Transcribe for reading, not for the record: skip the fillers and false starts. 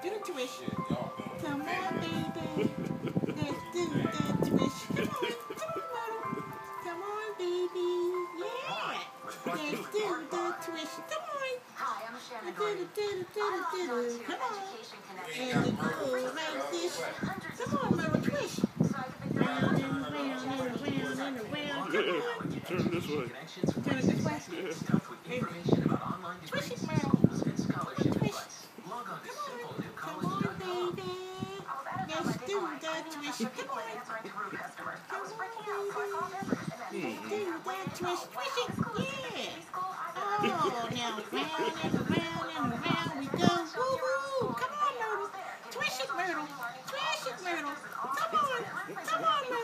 Do the twist. Come on, baby. Let's do the twist. Come on, Myrtle. Come on, baby. Yeah. Let's do the twist. Come on. Hi, I'm Shannon. Come on. And you go like this. Come on, Myrtle, twist. Round and round and round and around. Come on. Turn this way. Turn it this way. Twist it, Myrtle. Twist. Come on, baby. Let's do the twist. Come on. Do that twist. Twist it. Yeah. Oh, now round and round and round we go. Woo-hoo. Come on, Myrtle. Twist it, Myrtle. Twist it, Myrtle. Come on. Come on, Myrtle.